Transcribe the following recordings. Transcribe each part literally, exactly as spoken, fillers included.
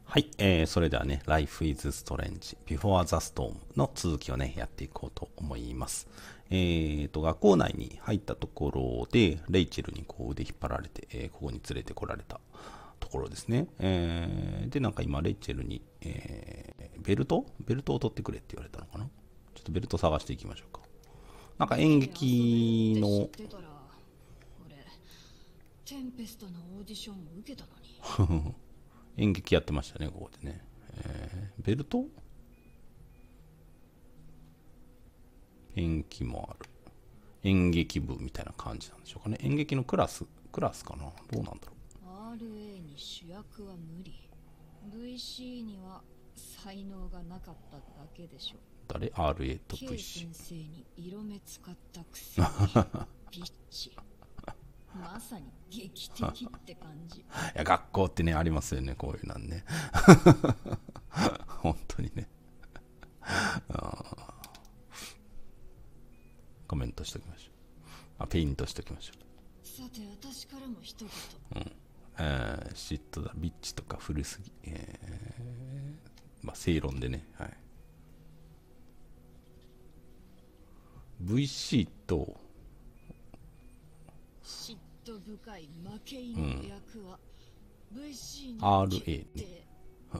はい、えー、それではね、Life is Strange Before the Storm の続きをね、やっていこうと思います。えーと、学校内に入ったところで、レイチェルにこう腕引っ張られて、えーここに連れてこられたところですね。えーで、なんか今、レイチェルに、えーベルトベルトを取ってくれって言われたのかな。ちょっとベルト探していきましょうか。なんか演劇の、 知ってたら俺テンペストのオーディションを受けたのに。 演劇やってましたね、ここでね。えーベルトペンキもある。演劇部みたいな感じなんでしょうかね。演劇のクラス、クラスかな、どうなんだろアールエー に主役は無理。 ブイシー には才能がなかっただけでしょ。 う。誰 ?アールエー と K ブイシー。 先生に色目使ったくせにビッチ。まさに劇的って感じ。 いや、学校ってね、ありますよね、こういうなんね。本当にね。コメントしときましょう。あ、ペイントしときましょさて私からも一言。 う。うん。えー、嫉妬だ、ビッチとか古すぎ。えー、まあ、正論でね。はい。ブイシー と、 嫉妬深い負け犬の役は ブイシー にアールエー決ね。 定。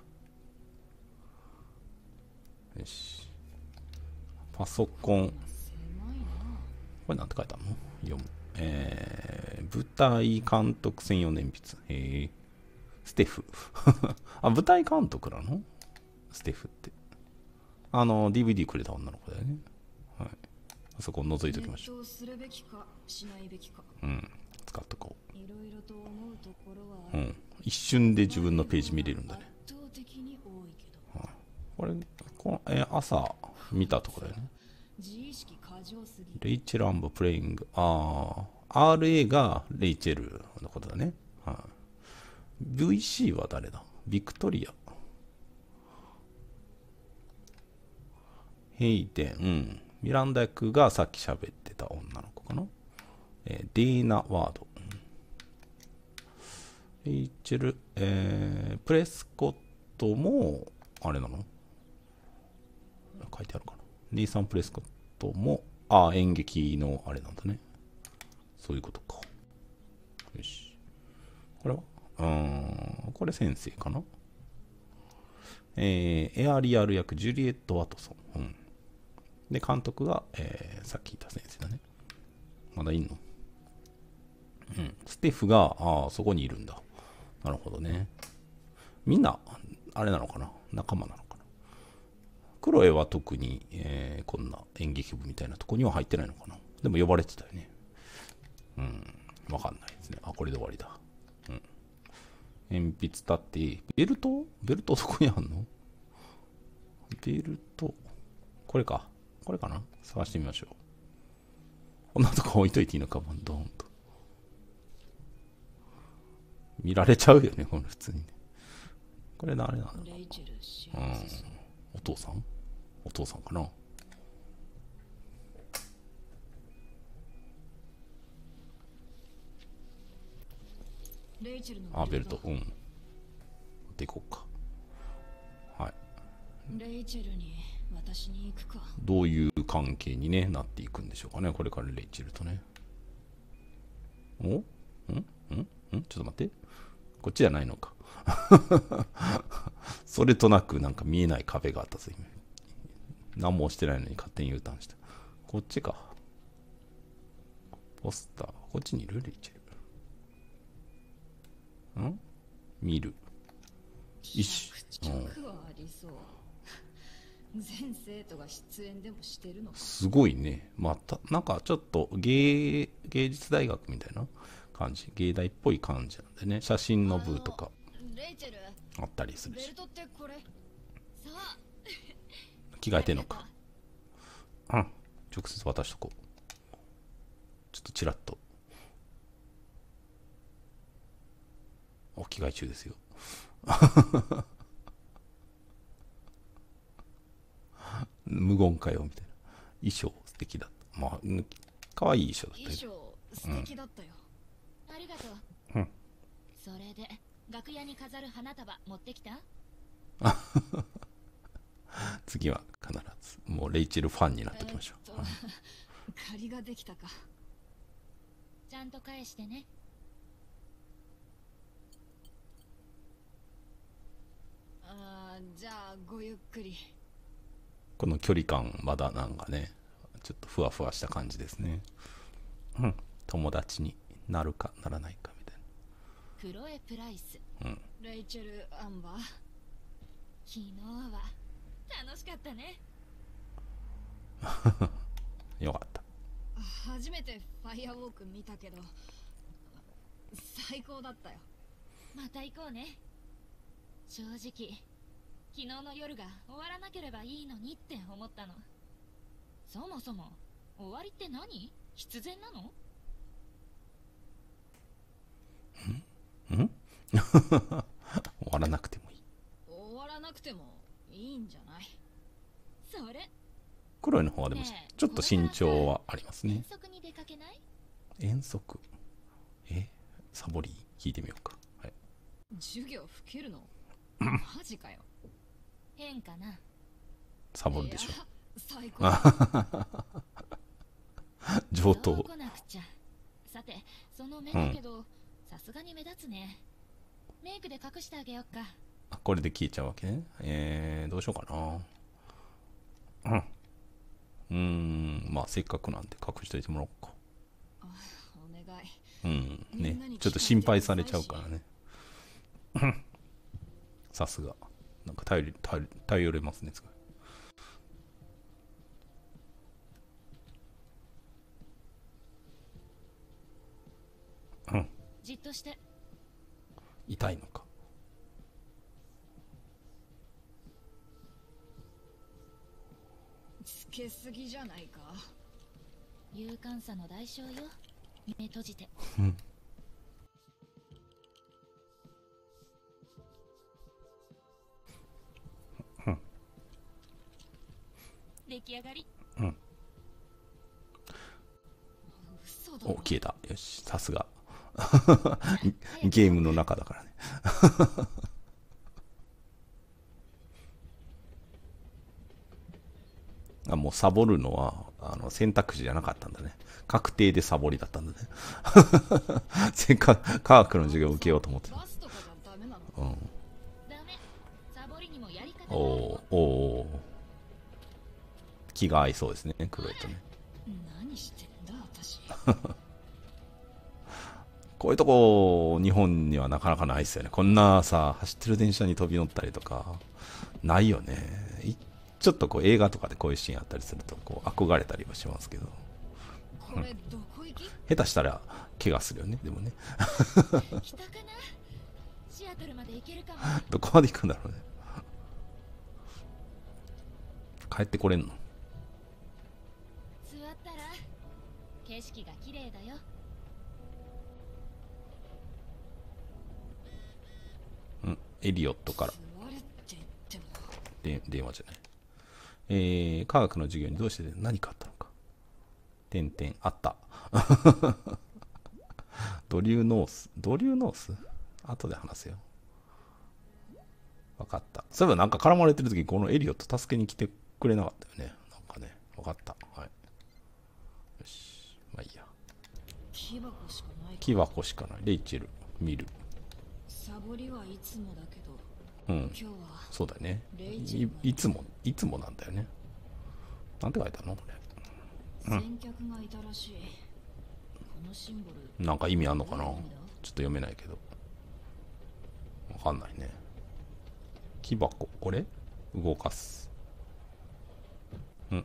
よし。パソコン。 狭いな。 これなんて書いてあるの読む。えー、舞台監督専用鉛筆。へえ。ステフ。あ、舞台監督なのステフって。あの、ディーブイディー くれた女の子だよね。はい。あそこを覗いときましょう。 ネットをするべきかしないべきか。 うん。使っとこいろいろと思うところはう。うん。一瞬で自分のページ見れるんだね。 圧倒的に多いけど。 これ、このえー朝見たところだよね。 自意識過剰すぎる。 レイチェル・アンボ・プレイング。ああ、アールエー がレイチェルのことだね。はい。ブイシー は誰だビクトリア。ヘイデン。うん。ミランダ役がさっき喋ってた女の子かな。えーディーナ・ワード。レイチェル、えープレスコットも、あれなの書いてあるかな。ネイサン・プレスコットも、ああ、演劇のあれなんだね。そういうことか。よし。これはうーん、これ先生かな。えーエアリアル役、ジュリエット・ワトソン。うん。で、監督が、えーさっき言った先生だね。まだいんのうん。ステフが、ああ、そこにいるんだ。なるほどね。みんな、あれなのかな仲間なのかな。クロエは特に、えーこんな演劇部みたいなとこには入ってないのかな。でも呼ばれてたよね。うん。わかんないですね。あ、これで終わりだ。うん。鉛筆立って、ベルトベルトどこにあんのベルト。これか。これかな探してみましょう。こんなとこ置いといていいのかも、ドーンと。見られちゃうよね、これ普通にね。これ誰なんだろう。 レイチェル幸うんせそう。 お父さんお父さんかな。 レイチェルのあ、ベルト。うん。でいこうか。はい。 レイチェルに私に行くか。 どういう関係に、ね、なっていくんでしょうかね。これからレイチェルとね。おんんんんちょっと待って。こっちじゃないのか。それとなくなんか見えない壁があったぞ、今。何もしてないのに勝手に U ターンした。こっちか。ポスター。こっちにいるレイチェル。ん見る。一緒。 曲はありそう。全生徒が出演でもしてるのか。 すごいね。また、なんかちょっと芸、芸術大学みたいな感じ。芸大っぽい感じなんでね。写真の部とかレイチェル、 あったりするし。 ベルトってこれ。さあ、 着替えてんのか。うん。直接渡しとこう。ちょっとチラッと。お着替え中ですよ。無言かよ、みたいな。衣装素敵だった。まあ、可愛い衣装だった衣よ。 装素敵だったよ。ありがとう。 うんそれで楽屋に飾る花束持ってきた？ 次は必ずもうレイチェルファンになっておきましょう、 えーっと借りができたか。ちゃんと返してね。あー、じゃあごゆっくり。 この距離感まだなんかねちょっとふわふわした感じですね。うん、友達になるかならないかみたいクロエ・プライス、 な。うん、 レイチェル・アンバー。昨日は楽しかったね。 よかった。 初めてファイアウォーク見たけど最高だったよ。また行こうね。正直昨日の夜が終わらなければいいのにって思ったの。そもそも終わりって何？必然なの？ ん終わらなくてもいい。 終わらなくてもいいんじゃない？それクロエの方はでもねえ、 ちょっと身長はありますね。 遠足に出かけない？ 遠足、えサボり聞いてみようか。はい、 授業吹けるの？マジかよ。変かな。 サボるでしょ。 最高。 上等。 そう来なくちゃ。さてその目だけど、さすがに目立つね。メイクで隠してあげよっか。 あ、これで消えちゃうわけね。えー、どうしようかな。うん。うーん、まあせっかくなんで隠しといてもらおうか。 あ、お願い。 うんねみんなにちょっと心配されちゃうからね。さすがなんか頼り頼り頼れますね。すごい。うん、 じっとして。 痛いのか。 つけすぎじゃないか。勇敢さの代償よ。目閉じて。 うん出来上がり。 うん。 嘘だ。 お、消えた。よし、さすが。ゲームの中だからね。あ、もうサボるのはあの選択肢じゃなかったんだね。確定でサボりだったんだね。せっかく科学の授業を受けようと思ってた。 バスとかじゃダメなの？ うん。 ダメ。サボりにもやり方がある。 おーおー、気が合いそうですね、クロエとね。 何してんだ私。 こういうとこ日本にはなかなかないですよね。こんなさ走ってる電車に飛び乗ったりとかないよね。いちょっとこう映画とかでこういうシーンあったりするとこう憧れたりはしますけど、 これどこ行き？ 下手したら怪我するよね。でもね。 北かな？シアトルまで行けるかも。 どこまで行くんだろうね。帰ってこれんの？ 座ったら景色が綺麗だよ。 うん、エリオットから座れって言っても。 で電話じゃない。えー、科学の授業にどうして何かあったのか。点々あった。ドリューノースドリューノース後で話せよ。分かった。そういえばなんか絡まれてる時このエリオット助けに来てくれなかったよね。なんかね。分かった。はい。よし。まあいいや。 木箱しかないか。 木箱しかない。レイチェル、見る。 サボりはいつもだけど、 うん。 今日はそうだよね。 レイチェルがいいつも、いつもなんだよね。なんて書いてあるのこれ。 先客がいたらしい。このシンボルなんか意味あんのかな。ちょっどういう意味だ？ と読めないけど。わかんないね。木箱、これ動かす。うん。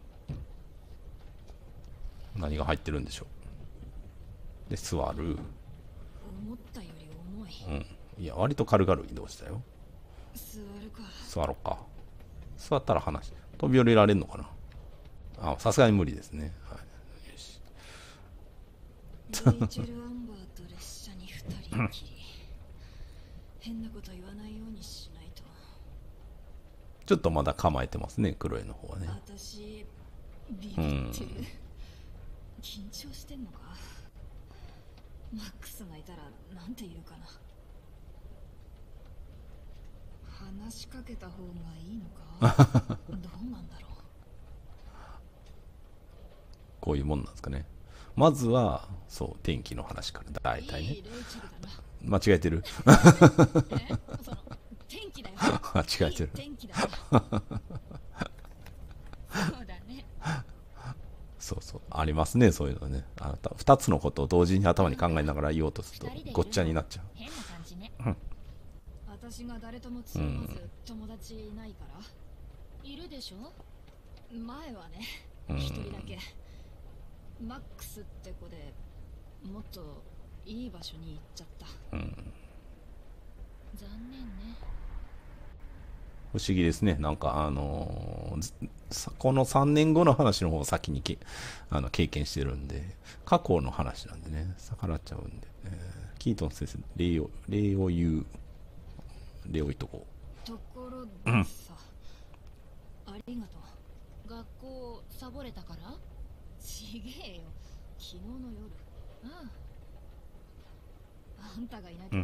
何が入ってるんでしょう。で、座る。 思ったより重い。 うん。いや、割と軽々移動したよ。 座るか。 座ろうか。座ったら話。飛び降りられるのかな。あ、さすがに無理ですね。はい。よし。 レイチェル・アンバーと列車に二人きり。変なこと言わないようにしないと。 ちょっとまだ構えてますね、クロエの方はね。 私ビビってる。緊張してんのか。マックスがいたらなんて言うかな。 話しかけた方がいいのかどうなんだろう。 こういうもんなんですかね。まずはそう天気の話から大体ね。 いいレイチェルだな。 間違えてる。 えその天気だよ。 間違えてる。 いい天気だよ。そうだね。 そうそうありますね、そういうのね。あなたふたつのことを同時に頭に考えながら言おうとするとごっちゃになっちゃう。 変な感じね。 うん、 私が誰ともつるまず友達いないから。いるでしょ。前はね、 うん一人だけ。マックスって子でもっといい場所に行っちゃった。 うん、 残念ね。 不思議ですね。なんかあのーずさこのさんねんごの話の方を先にけあの経験してるんで、過去の話なんでね、逆らっちゃうんで、えーキートン先生、礼を礼を言う、礼を言っとこところでさ、ありがとう。学校サボれたから？ちげえよ。昨日の夜。ああ。あんたがいないと。 う。うん、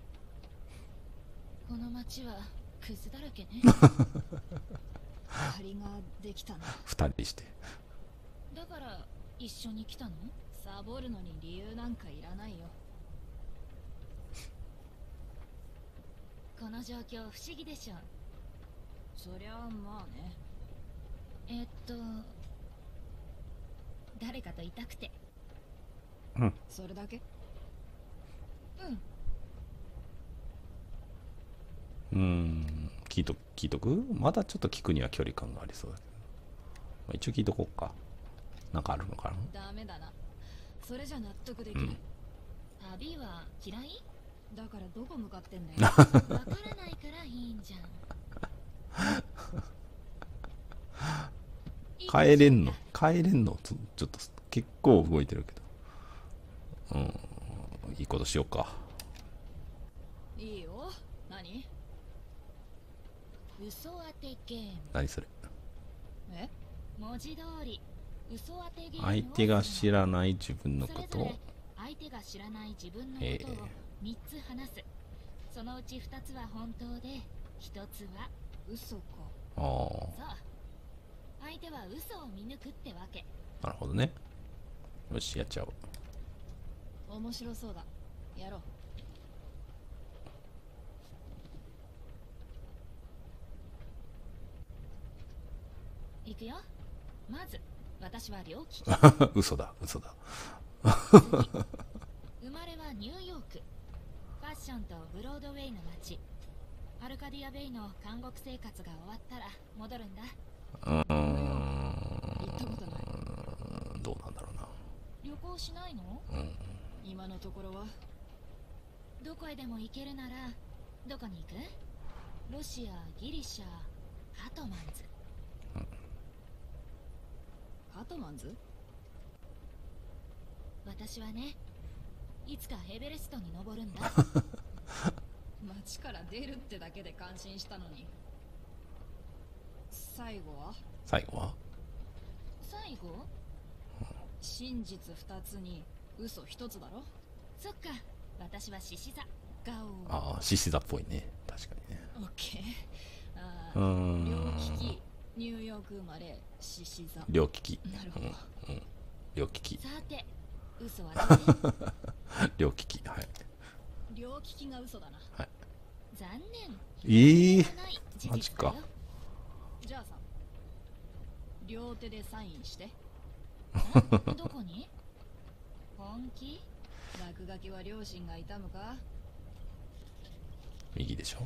この町はクズだらけね。借りができたな。 二人して。 だから一緒に来たの？サボるのに理由なんかいらないよ。この状況不思議でしょ。そりゃあまあね。えっと誰かといたくて。 うん。 それだけ？うん。 うーん、聞いと聞いとく？まだちょっと聞くには距離感がありそうだけど、まあ、一応聞いとこうか。なんかあるのかな。 ダメだな。それじゃ納得できる。 うん、 旅は嫌い？だからどこ向かってんだよ。わからないからいいんじゃん。 帰れんの帰れんのちょちょっと結構動いてるけど、うん、いいことしようか。 いいよ。何？嘘当てゲーム。 何それ。 え？文字通り嘘当てゲームを。 相手が知らない自分のことを、 相手が知らない自分のことをみっつ話す。そのうちふたつは本当でひとつは嘘か。 ああ、 そう。相手は嘘を見抜くってわけ。 なるほどね。よし、やっちゃおう。 面白そうだ。やろう。いくよ。まず私は両利き。 嘘だ嘘だ。 生まれはニューヨーク。ファッションとブロードウェイの街。アルカディアベイの監獄生活が終わったら戻るんだ。 うーん、 行ったことない。 どうなんだろうな。 旅行しないの？ うん、 今のところは。どこへでも行けるならどこに行く？ロシア、ギリシャ、カトマンズ。 うん、 カトマンズ？私はね、いつかエベレストに登るんだ。街から出るってだけで感心したのに。最後は？ 最後は最後？真実二つに嘘一つだろ。そっか、私は獅子座。ガオ。 ああ、獅子座っぽいね。確かにね。 オッケー。あうーあ、 ん、 両利き、ニューヨーク生まれ、獅子座。 両利き。 なるほど。 うん、うん、両利き。 さて、嘘はどれ？ 両利き。はい。 両利きが嘘だな。 はい。 残念。 ええー、 マジか。 じゃあさ、両手でサインして。どこに？本気？落書きは両親が痛むか？ 右でしょ。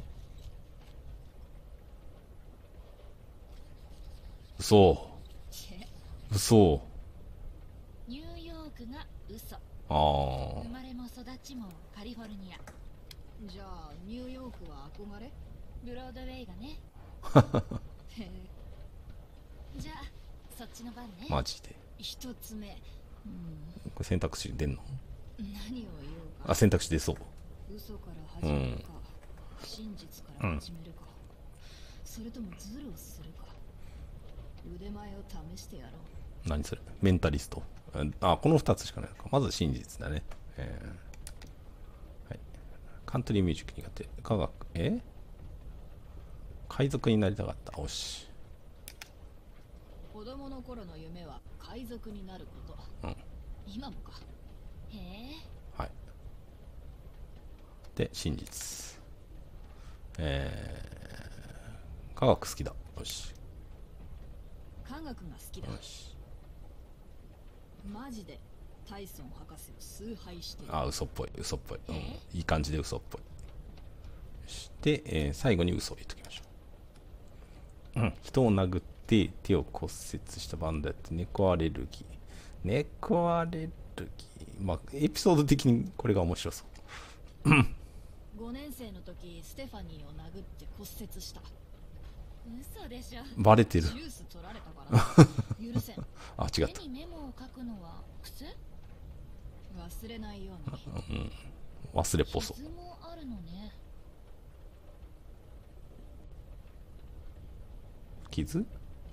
嘘。嘘。 ニューヨークが嘘。 ああ。 生まれも育ちもカリフォルニア。じゃあニューヨークは憧れ？ブロードウェイがね。へえ。じゃあそっちの番ね。 マジで。 一つ目。うん、 これ選択肢出んの？ 何を言おうか。 あ、選択肢出そう。 嘘から始めるか、うん、真実から始めるか、うん、それともズルをするか。腕前を試してやろう。 何それ？メンタリスト。あ、このふたつしかないのか。まず真実だね。えー、はい。カントリーミュージック苦手。科学、え海賊になりたかった。おし。 子供の頃の夢は海賊になること。 うん。 今もか。へえ。 はい。で、真実。えー、科学好きだ。よし。 科学が好きだ。 よし。 マジでタイソン博士を崇拝してる。 あ、嘘っぽい、嘘っぽい。うん。いい感じで嘘っぽい。そして、えー、最後に嘘を言っときましょう。うん。人を殴って手を骨折したバンドやって猫アレルギー。猫アレルギー。まあ、エピソード的にこれが面白そう。 ごねん生の時ステファニーを殴って骨折した。嘘でしょ。 バレてる。 ジュース取られたから許せん。 あ、違った。 手にメモを書くのは癖？忘れないように。 うん。忘れっぽそう。 傷もあるのね。 傷？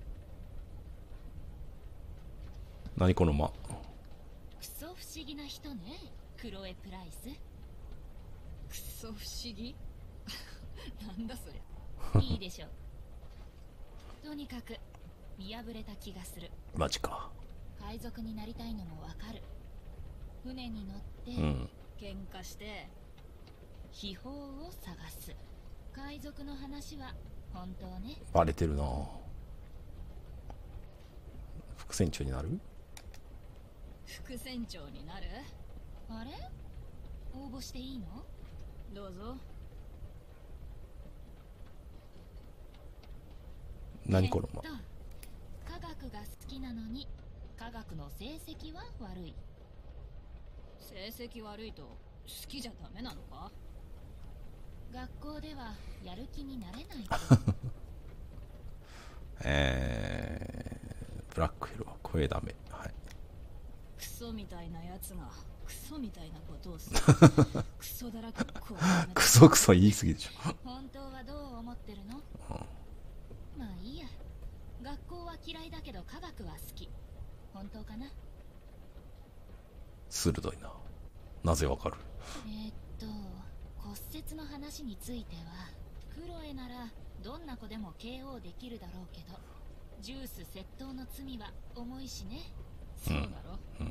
何この間。 クソ不思議な人ね、クロエ・プライス。クソ不思議なんだそりゃ。いいでしょう。とにかく見破れた気がする。 マジか。 海賊になりたいのもわかる。船に乗って、 うん。 喧嘩して秘宝を探す。海賊の話は本当ね。 バレてるな。副船長になる？ 副船長になる？あれ？応募していいの？どうぞ。 何この間。 えっと、科学が好きなのに科学の成績は悪い。成績悪いと好きじゃダメなのか？学校ではやる気になれない。 えー、ブラックヘルは声ダメ。はい。 クソみたいなやつがクソみたいなことをする。クソだらけの声。 クソクソ言い過ぎでしょ。 本当はどう思ってるの？ うん、 まあいいや。学校は嫌いだけど科学は好き。本当かな？ 鋭いな。なぜわかる？ えー、っと骨折の話についてはクロエならどんな子でも ケーオー できるだろうけど、ジュース窃盗の罪は重いしね。そうだろ、 うん、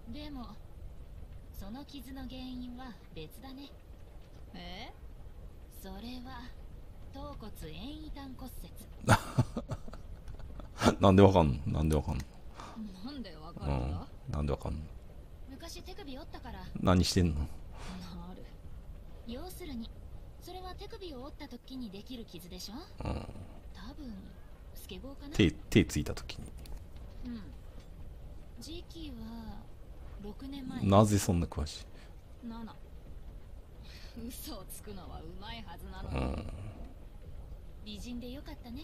でもその傷の原因は別だね。え？それは頭骨遠位端骨折。 なんでわかんの？なんでわかんの？ なんでわかるんだ、 うん、なんでわかんの？ 昔手首折ったから。 何してんの？ なる。要するにそれは手首を折った時にできる傷でしょ。 うん、 多分スケボーかな。 手手ついた時に。 うん。時期はろくねんまえ。 なぜそんな詳しい？ なな。嘘をつくのはうまいはずなのに、うん、美人でよかったね。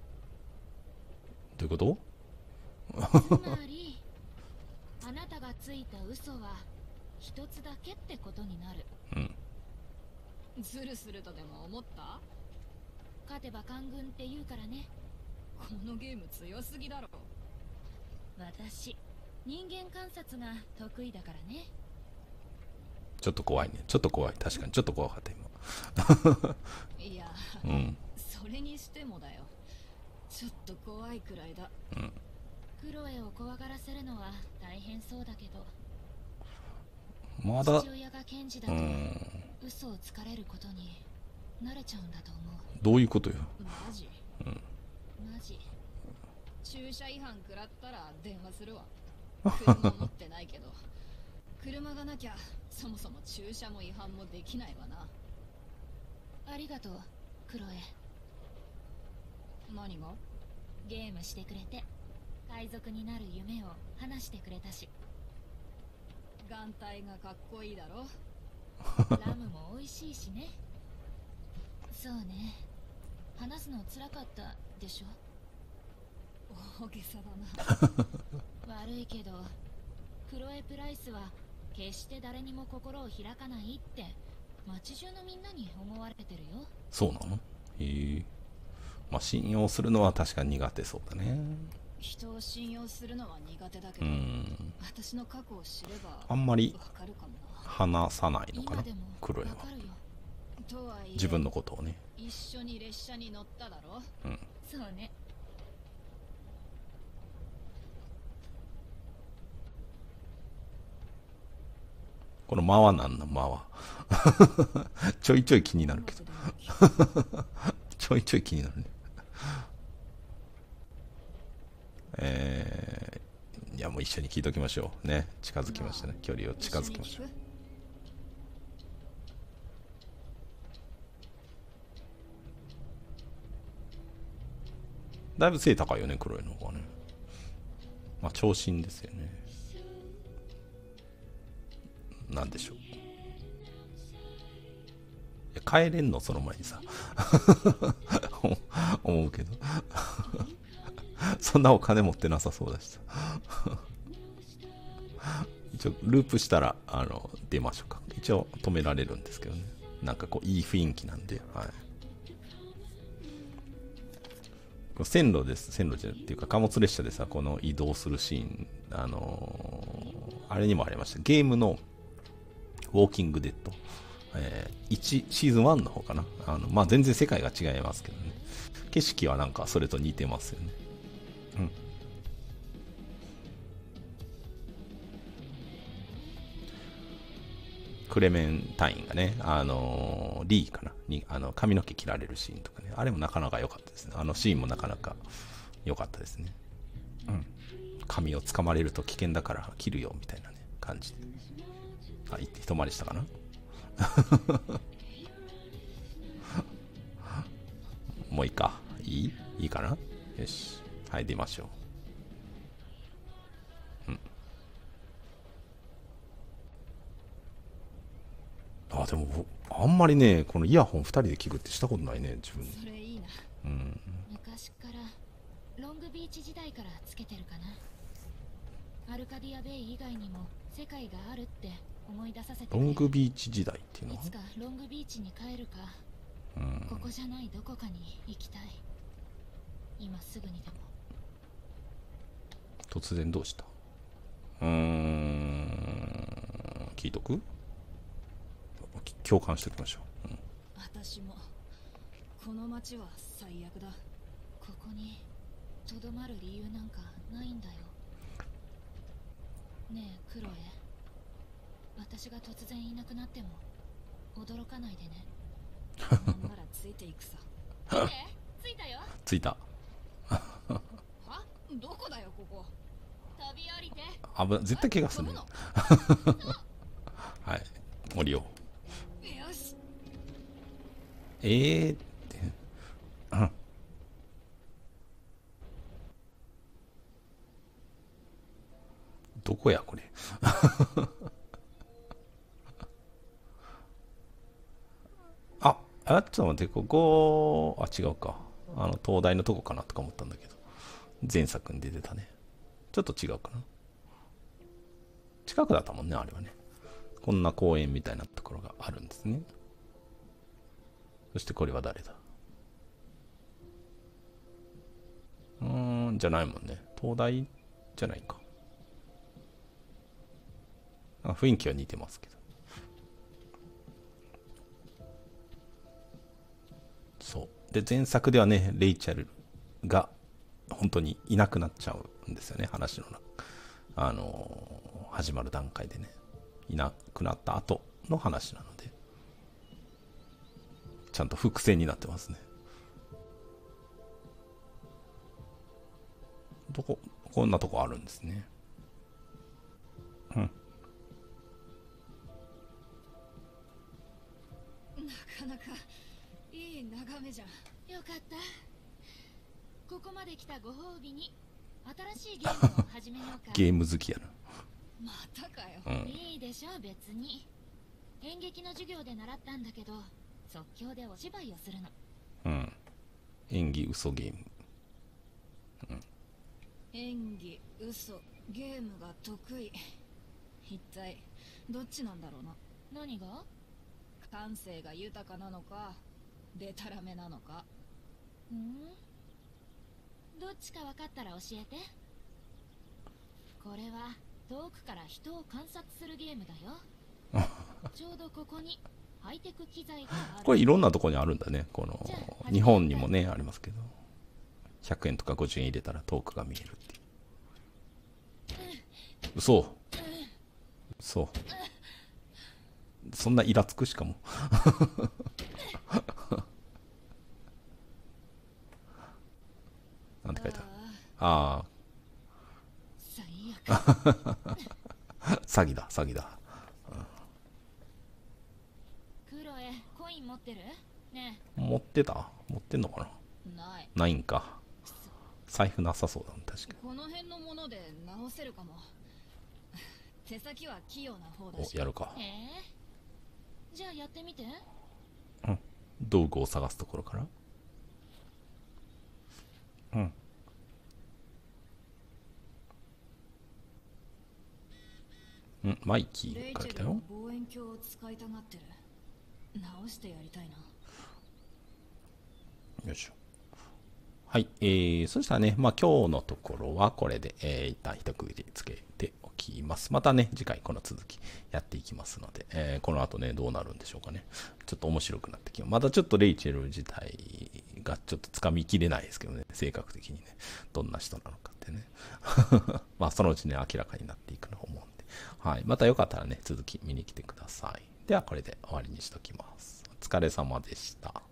どういうこと？ つまりあなたがついた嘘は一つだけってことになる。うん。ずるするとでも思った？勝てば官軍って言うからね。このゲーム強すぎだろ。私人間観察が得意だからね。 ちょっと怖いね。ちょっと怖い。確かにちょっと怖かった今。いや、 うん、 それにしてもだよ。ちょっと怖いくらいだ。うん。クロエを怖がらせるのは大変そうだけど。 まだ父親が検事だと、うん、嘘をつかれることに慣れちゃうんだと思う。 どういうことよ。 マジ？うん。マジ。駐車違反食らったら電話するわ。車持ってないけど。車がなきゃそもそも駐車も違反もできないわな。ありがとう、クロエ。何が？ゲームしてくれて、海賊になる夢を話してくれたし。眼帯がかっこいいだろ。ラムも美味しいしね。そうね。話すのつらかったでしょ。大げさだな。悪いけどクロエ・プライスは決して誰にも心を開かないって街中のみんなに思われてるよ。 そうなの？へえ。まあ信用するのは確かに苦手そうだね。 人を信用するのは苦手だけど、うん、私の過去を知ればあんまりわかるかもな。 話さないのかな、クロエは。 とはいえ自分のことをね。 一緒に列車に乗っただろ。 うん。 そうね。 この間は何の間はちょいちょい気になるけどちょいちょい気になるね。えー、いやもう一緒に聞いときましょうね。近づきましたね。距離を近づきましょう。だいぶ背高いよね、黒いのがね。まあ長身ですよね。なんでしょう。帰れんのその前にさ思うけどそんなお金持ってなさそうだしさ一応ループしたらあの出ましょうか。一応止められるんですけどね。なんかこういい雰囲気なんで、はい、こ線路です。線路じゃっていうか貨物列車でさ、この移動するシーン、あのー、あれにもありました。ゲームのウォーキングデッド、えー、いちシーズンワンの方かな。あのまあ全然世界が違いますけどね。景色はなんかそれと似てますよね。うん。クレメンタインがね、あのー、リーかなにあの髪の毛切られるシーンとかね、あれもなかなか良かったですね。あのシーンもなかなか良かったですね。うん。髪を掴まれると危険だから切るよみたいなね感じで。あ、一回りしたかなもういいか。いいいいかな。よし。はい、出ましょう。うん。あ、でも、あんまりね、このイヤホンふたりで聞くってしたことないね、自分。 それいいな。 うん。 昔からロングビーチ時代からつけてるかな。アルカディアベイ以外にも世界があるって思い出させて。 ロングビーチ時代っていうのは。 いつかロングビーチに帰るか、 うん、 ここじゃないどこかに行きたい。今すぐにでも。 突然どうした？うーん、聞いとく？共感しておきましょう。うん、 私もこの街は最悪だ。ここにとどまる理由なんかないんだよ。ねえクロエ、私が突然いなくなっても驚かないでね。なんならついていくさ。見て、着いたよ。 着いた。 は？どこだよここ。飛び降りて。 あぶ絶対怪我するね。はい、降りよう。 よし。 えーって、うん、どこやこれあ、あ、ちょっと待って、ここ、あ、違うか。あの、東大のとこかなとか思ったんだけど、前作に出てたね。ちょっと違うかな。近くだったもんね、あれはね。こんな公園みたいなところがあるんですね。そしてこれは誰だ？うーん、じゃないもんね。東大じゃないか。あ、雰囲気は似てますけど。そう。で、前作ではね、レイチャルが本当にいなくなっちゃうんですよね、話の中。あのー、始まる段階でね。いなくなった後の話なので。ちゃんと伏線になってますね。どこ、こんなとこあるんですね。うん。 なかなかいい眺めじゃん。よかった。ここまで来たご褒美に新しいゲームを始めようか。 ゲーム好きやな。 またかよ、 うん、 いいでしょ別に。演劇の授業で習ったんだけど、即興でお芝居をするの。 うん。演技嘘ゲーム。うん。 演技嘘ゲームが得意。一体どっちなんだろうな。何が？感性が豊かなのかデタラメなのか。ん？どっちか分かったら教えて。これは遠くから人を観察するゲームだよ。ちょうどここにハイテク機材がある。 これいろんなとこにあるんだね。この日本にもねありますけど、ひゃくえんとかごじゅうえん入れたら遠くが見えるっていう。嘘嘘、そんなイラつくしかもなんて書いてある。あ最悪。 あ詐欺だ詐欺だ。 クロエ、コイン持ってる？ね持ってた持ってんのかな。 え。ない。 ないんか。財布なさそうだね確かこの辺のもので直せるかも。手先は器用な方だに。 し。 おやるか。 えー、じゃあやってみて。 うん、道具を探すところから。うんうん、マイキーレイチェルが来たよ。 望遠鏡を使いたがってる。直してやりたいな。 よいしょ。はい、えー、そしたらね、まあ今日のところはこれで、えー、一旦一区切りつけておきます。またね、次回この続きやっていきますので、えー、この後ね、どうなるんでしょうかね。ちょっと面白くなってきます。まだちょっとレイチェル自体がちょっとつかみきれないですけどね、性格的にね、どんな人なのかってね。まあそのうちね、明らかになっていくと思うんで。はい、またよかったらね、続き見に来てください。ではこれで終わりにしときます。お疲れ様でした。